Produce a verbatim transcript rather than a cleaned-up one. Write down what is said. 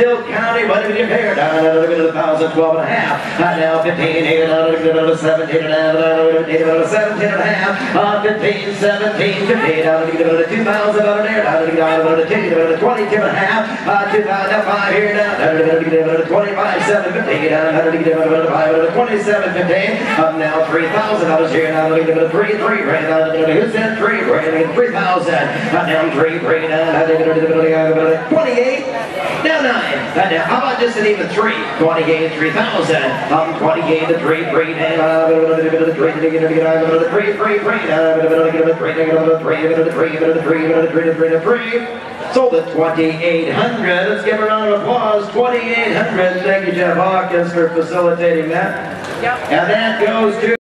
Steele County, what did you pay? Down a little bit of a thousand, twelve and a half. Uh, now fifteen, eight, a little bit of seventeen and a half, a little bit of seventeen and a half. Uh, fifteen, seventeen, fifteen, down a little bit of two thousand on there, down a little bit of two, twenty-two and a half. Uh, two thousand five here now, down a little bit of twenty-five, seven fifteen, down a little bit of five, twenty-seven fifteen. Up now three thousand dollars here, now a little bit of three, three, right now, who's that three, right three thousand. Uh, down three, three, down a little bit of twenty-eight, down nine. And now, how about just an even three? twenty-eight, three thousand. Um, twenty-eight to three, three, and a little bit of the three, three, three, three, three, three, three, three, three. Sold at twenty-eight hundred. Let's give a round of applause. twenty-eight hundred. Thank you, Jeff Hawkins, for facilitating that. Yep. And that goes to